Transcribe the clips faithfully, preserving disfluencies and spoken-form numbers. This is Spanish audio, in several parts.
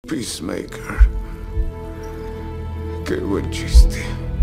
Peacemaker. Qué buen chiste.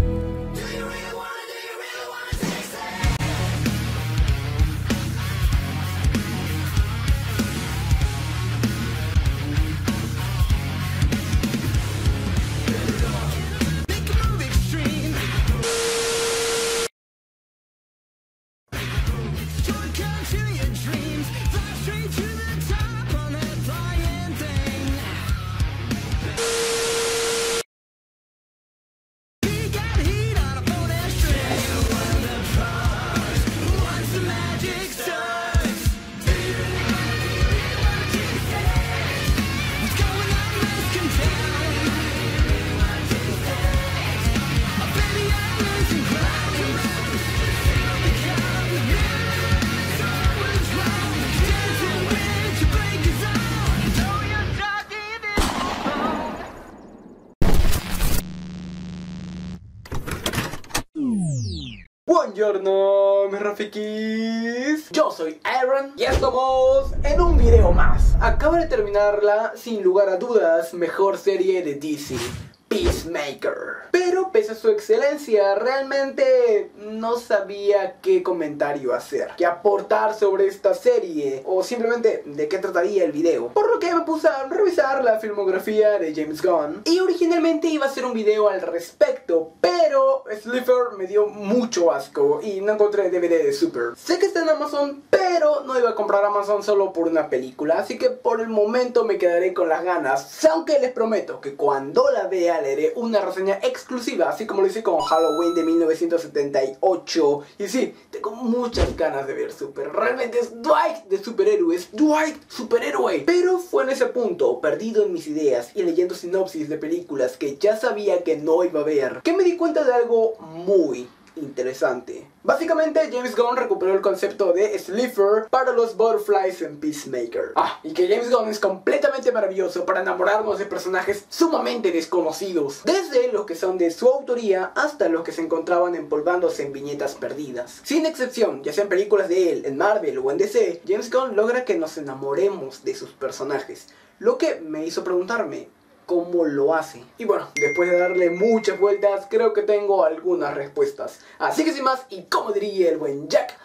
Buongiorno, mis rafikis. Yo soy Aaron y estamos en un video más. Acabo de terminarla, sin lugar a dudas, mejor serie de D C, Peacemaker. Pero pese a su excelencia, realmente no sabía qué comentario hacer, qué aportar sobre esta serie, o simplemente de qué trataría el video. Por lo que me puse a revisar la filmografía de James Gunn, y originalmente iba a hacer un video al respecto, pero Slifer me dio mucho asco y no encontré D V D de Super. Sé que está en Amazon, pero no iba a comprar Amazon solo por una película, así que por el momento me quedaré con las ganas, aunque les prometo que cuando la vea le haré una reseña exclusiva, así como lo hice con Halloween de mil novecientos setenta y ocho. Y sí, tengo muchas ganas de ver Super. Realmente es Dwight de superhéroes, Dwight superhéroe. Pero fue en ese punto, perdido en mis ideas y leyendo sinopsis de películas que ya sabía que no iba a ver, que me di cuenta de algo muy interesante. Básicamente, James Gunn recuperó el concepto de Slifer para los Butterflies en Peacemaker. Ah, y que James Gunn es completamente maravilloso para enamorarnos de personajes sumamente desconocidos, desde los que son de su autoría hasta los que se encontraban empolvándose en viñetas perdidas. Sin excepción, ya sea en películas de él, en Marvel o en D C, James Gunn logra que nos enamoremos de sus personajes, lo que me hizo preguntarme cómo lo hace. Y bueno, después de darle muchas vueltas, creo que tengo algunas respuestas. Así que sin más, y como diría el buen Jack,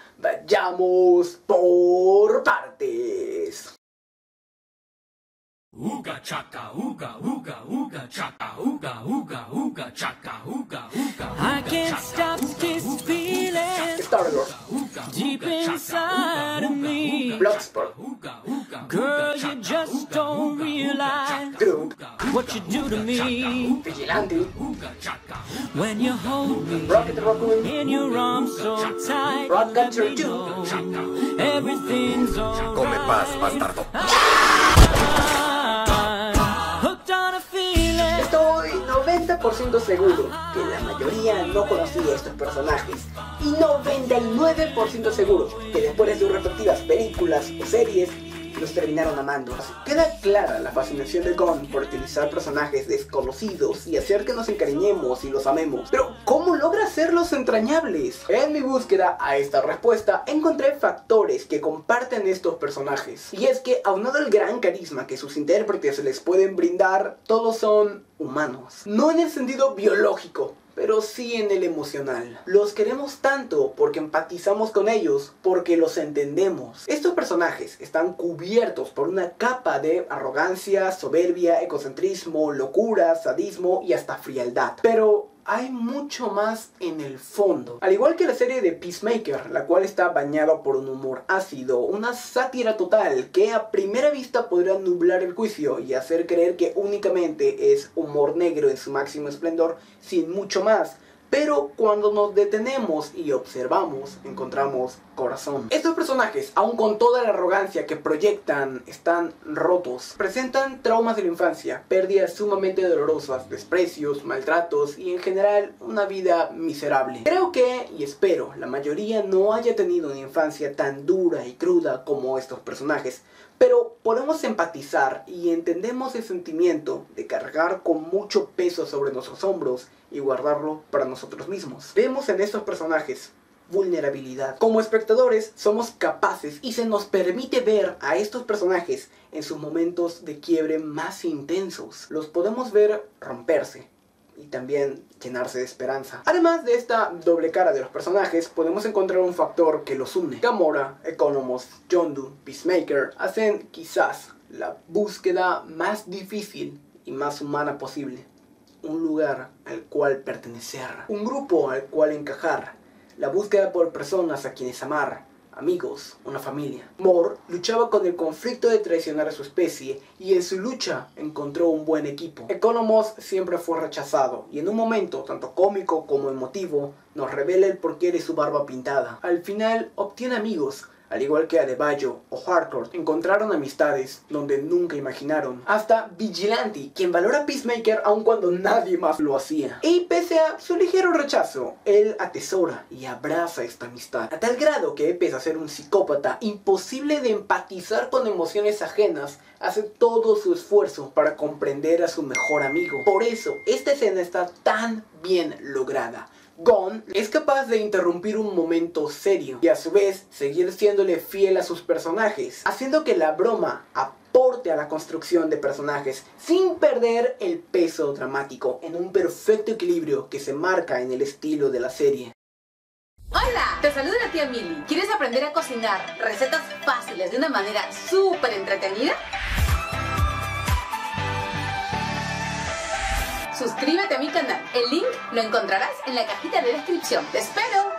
vayamos por partes. Uga chaka, uga, uga, uga chaka, uga, uga, uga chaka, uga, uga. I can't stop this feeling deep inside of me. Bloodsport. Girl, you just don't realize Groot. what you do to me Vigilante. when you hold me Rocket Raccoon. in your arms so tight. Ratcatcher Let me two. know everything's alright. Come paz, bastardo. Hooked on a feeling. Estoy noventa por ciento seguro que la mayoría no conocía a estos personajes, y noventa y nueve por ciento seguro que después de sus respectivas películas o series los terminaron amando. Así queda clara la fascinación de Gunn por utilizar personajes desconocidos y hacer que nos encariñemos y los amemos. Pero ¿cómo logra hacerlos entrañables? En mi búsqueda a esta respuesta encontré factores que comparten estos personajes, y es que aunado al gran carisma que sus intérpretes les pueden brindar, todos son humanos. No en el sentido biológico, pero sí en el emocional. Los queremos tanto porque empatizamos con ellos, porque los entendemos. Estos personajes están cubiertos por una capa de arrogancia, soberbia, egocentrismo, locura, sadismo y hasta frialdad. Pero hay mucho más en el fondo. Al igual que la serie de Peacemaker, la cual está bañada por un humor ácido, una sátira total que a primera vista podría nublar el juicio y hacer creer que únicamente es humor negro en su máximo esplendor, sin mucho más. Pero cuando nos detenemos y observamos, encontramos corazón. Estos personajes, aun con toda la arrogancia que proyectan, están rotos. Presentan traumas de la infancia, pérdidas sumamente dolorosas, desprecios, maltratos y en general una vida miserable. Creo que, y espero, la mayoría no haya tenido una infancia tan dura y cruda como estos personajes, pero podemos empatizar y entendemos el sentimiento de cargar con mucho peso sobre nuestros hombros y guardarlo para nosotros mismos. Vemos en estos personajes vulnerabilidad. Como espectadores somos capaces y se nos permite ver a estos personajes en sus momentos de quiebre más intensos. Los podemos ver romperse y también llenarse de esperanza. Además de esta doble cara de los personajes, podemos encontrar un factor que los une. Gamora, Economos, Yondu, Peacemaker hacen quizás la búsqueda más difícil y más humana posible. Un lugar al cual pertenecer, un grupo al cual encajar, la búsqueda por personas a quienes amar, amigos, una familia. Mor luchaba con el conflicto de traicionar a su especie y en su lucha encontró un buen equipo. Economos siempre fue rechazado y en un momento tanto cómico como emotivo nos revela el porqué de su barba pintada. Al final obtiene amigos. Al igual que Adebayo o Harcourt, encontraron amistades donde nunca imaginaron. Hasta Vigilante, quien valora a Peacemaker aun cuando nadie más lo hacía. Y pese a su ligero rechazo, él atesora y abraza esta amistad. A tal grado que, pese a ser un psicópata imposible de empatizar con emociones ajenas, hace todo su esfuerzo para comprender a su mejor amigo. Por eso, esta escena está tan bien lograda. Gon es capaz de interrumpir un momento serio y a su vez seguir siéndole fiel a sus personajes, haciendo que la broma aporte a la construcción de personajes sin perder el peso dramático, en un perfecto equilibrio que se marca en el estilo de la serie. ¡Hola! Te saluda la tía Milly. ¿Quieres aprender a cocinar recetas fáciles de una manera súper entretenida? Suscríbete a mi canal. El link lo encontrarás en la cajita de descripción. ¡Te espero!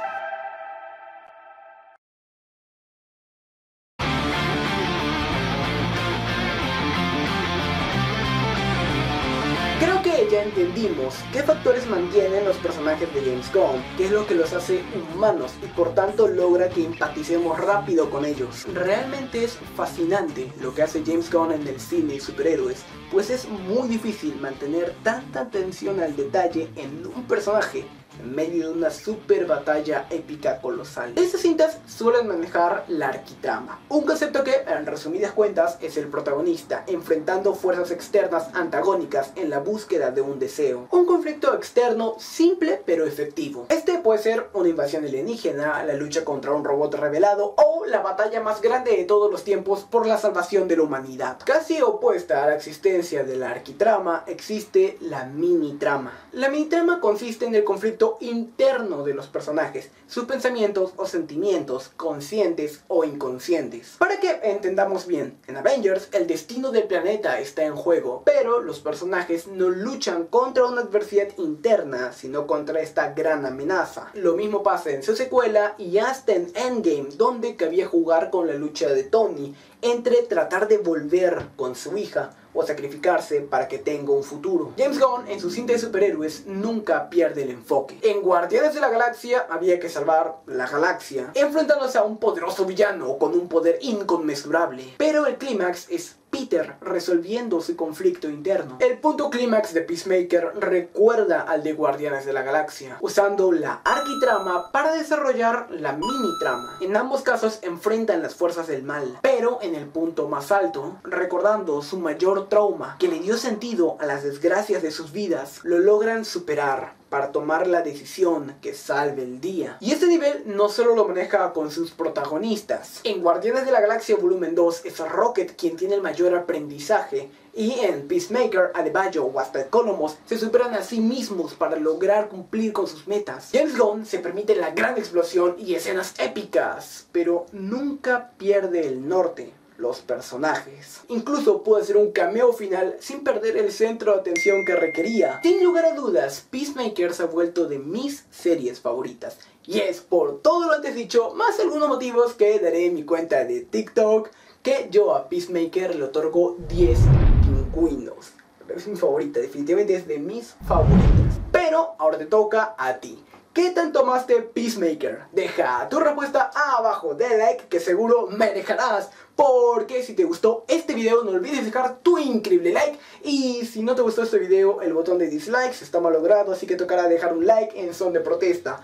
Creo que ya entendimos qué factores mantienen los personajes de James Gunn, qué es lo que los hace humanos y por tanto logra que empaticemos rápido con ellos. Realmente es fascinante lo que hace James Gunn en el cine y superhéroes, pues es muy difícil mantener tanta atención al detalle en un personaje en medio de una super batalla épica colosal. Estas cintas suelen manejar la arquitrama, un concepto que, en resumidas cuentas, es el protagonista enfrentando fuerzas externas antagónicas en la búsqueda de un deseo. Un conflicto externo simple pero efectivo. Este puede ser una invasión alienígena, la lucha contra un robot revelado o la batalla más grande de todos los tiempos por la salvación de la humanidad. Casi opuesta a la existencia de la arquitrama, existe la mini-trama. La mini-trama consiste en el conflicto interno de los personajes, sus pensamientos o sentimientos, conscientes o inconscientes. Para que entendamos bien, en Avengers el destino del planeta está en juego, pero los personajes no luchan contra una adversidad interna, sino contra esta gran amenaza. Lo mismo pasa en su secuela y hasta en Endgame, donde cabía jugar con la lucha de Tony entre tratar de volver con su hija o sacrificarse para que tenga un futuro. James Gunn en su cinta de superhéroes nunca pierde el enfoque. En Guardianes de la Galaxia había que salvar la galaxia, enfrentándose a un poderoso villano con un poder inconmensurable. Pero el clímax es Peter resolviendo su conflicto interno. El punto clímax de Peacemaker recuerda al de Guardianes de la Galaxia, usando la arquitrama para desarrollar la mini-trama. En ambos casos enfrentan las fuerzas del mal, pero en el punto más alto, recordando su mayor trauma que le dio sentido a las desgracias de sus vidas, lo logran superar para tomar la decisión que salve el día. Y este nivel no solo lo maneja con sus protagonistas. En Guardianes de la Galaxia Volumen dos es Rocket quien tiene el mayor aprendizaje, y en Peacemaker, Adebayo o hasta Economos se superan a sí mismos para lograr cumplir con sus metas. James Gunn se permite la gran explosión y escenas épicas, pero nunca pierde el norte. Los personajes. Incluso puede ser un cameo final sin perder el centro de atención que requería. Sin lugar a dudas, Peacemaker se ha vuelto de mis series favoritas. Y es por todo lo antes dicho, más algunos motivos que daré en mi cuenta de TikTok, que yo a Peacemaker le otorgo diez pingüinos. Es mi favorita, definitivamente es de mis favoritas. Pero ahora te toca a ti. ¿Qué tanto amaste Peacemaker? Deja tu respuesta abajo de like, que seguro me dejarás. Porque si te gustó este video no olvides dejar tu increíble like. Y si no te gustó este video, el botón de dislikes está malogrado, así que tocará dejar un like en son de protesta. Pero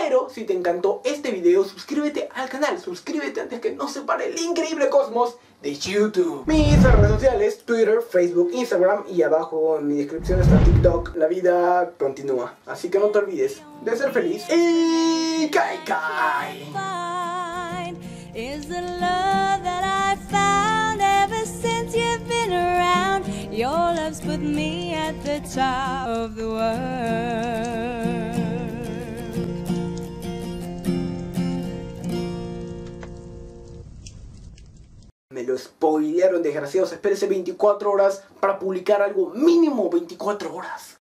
Pero si te encantó este video, suscríbete al canal, suscríbete antes que no se pare el increíble cosmos de YouTube. Mis redes sociales, Twitter, Facebook, Instagram y abajo en mi descripción está TikTok. La vida continúa, así que no te olvides de ser feliz y kai kai. Is the love that I found ever since you've been around. Your love's put me at the top of the world. Me lo spoilearon, desgraciados. Espérese veinticuatro horas para publicar algo, mínimo veinticuatro horas.